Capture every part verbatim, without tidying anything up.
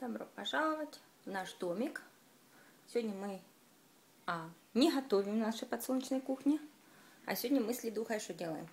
Добро пожаловать в наш домик. Сегодня мы а, не готовим в нашей подсолнечной кухне, а сегодня мы с Лидухой что делаем?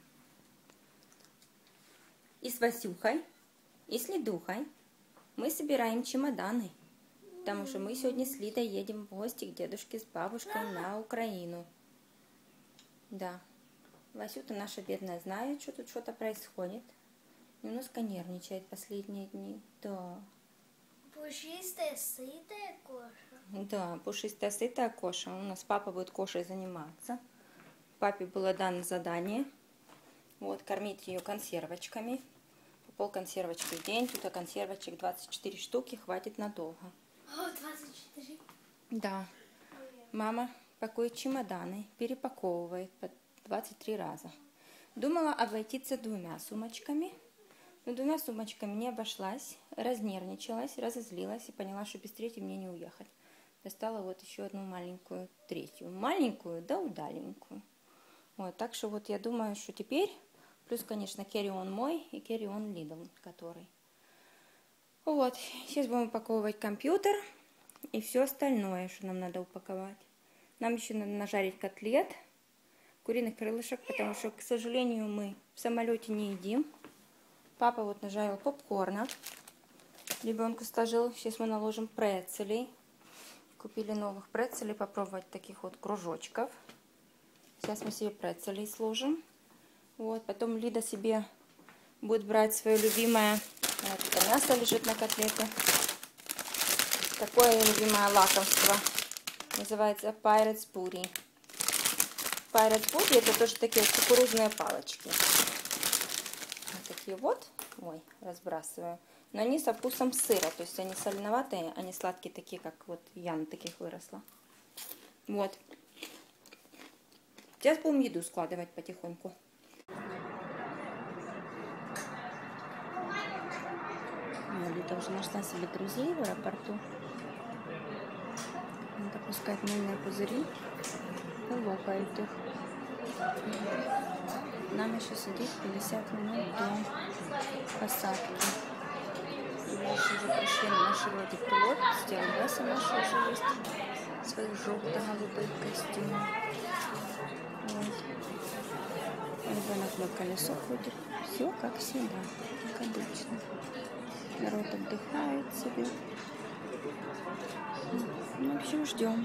И с Васюхой, и с Лидухой мы собираем чемоданы, потому что мы сегодня с Лидой едем в гости к дедушке с бабушкой на Украину. Да, Васюта наша бедная знает, что тут что-то происходит. Немножко нервничает последние дни, да. Пушистая, сытая коша. Да, пушистая, сытая коша. У нас папа будет кошей заниматься. Папе было дано задание. Вот, кормить ее консервочками. По пол консервочки в день. Тут консервочек двадцать четыре штуки, хватит надолго. О, двадцать четыре. Да. Мама пакует чемоданы, перепаковывает по двадцать три раза. Думала обойтиться двумя сумочками. Но двумя сумочками не обошлась, разнервничалась, разозлилась и поняла, что без третьей мне не уехать. Достала вот еще одну маленькую третью. Маленькую, да удаленькую. Вот, так что вот я думаю, что теперь, плюс, конечно, carry-on мой и carry-on Lidl, который. Вот, сейчас будем упаковывать компьютер и все остальное, что нам надо упаковать. Нам еще надо нажарить котлет, куриных крылышек, потому что, к сожалению, мы в самолете не едим. Папа вот нажарил попкорна. Ребенку сложил. Сейчас мы наложим прецелей. Купили новых прецелей. Попробовать таких вот кружочков. Сейчас мы себе прецелей сложим. Вот. Потом Лида себе будет брать свое любимое. Вот это мясо лежит на котлете. Такое любимое лакомство. Называется Pirates Booty. Pirates Booty это тоже такие вот кукурузные палочки. Вот такие вот. Ой, разбрасываю. Но они со вкусом сыра. То есть они соленоватые, они сладкие, такие, как вот я на таких выросла. Вот. Сейчас будем еду складывать потихоньку. Лида уже нашла себе друзей в аэропорту. Надо пускать мыльные пузыри и лопает их. Нам еще сидеть пятьдесят минут до посадки. Мы еще уже пришли на наш вроде пилот. Стюардесса наша уже есть. В своих желто-голубых костюмах. Вот. Ребенок на колесо ходит. Все как всегда, как обычно. Народ отдыхает себе. Ну, в общем, ждем.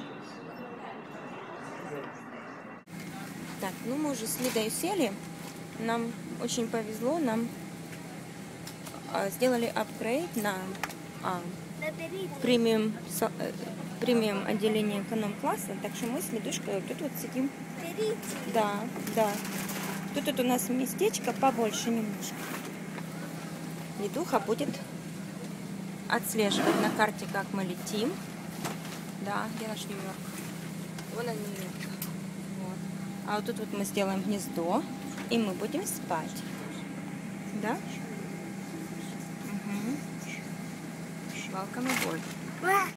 Так, ну мы уже с Лидой сели. Нам очень повезло, нам а, сделали апгрейд на а, премиум, со, э, премиум отделение эконом-класса. Так что мы с Лидушкой вот тут вот сидим. Да, да. Тут вот у нас местечко побольше немножко. Лидуха будет отслеживать на карте, как мы летим. Да, где наш Нью-Йорк? Вон он, Нью-Йорк. Вот. А вот тут вот мы сделаем гнездо, и мы будем спать. Да? Угу. Welcome aboard.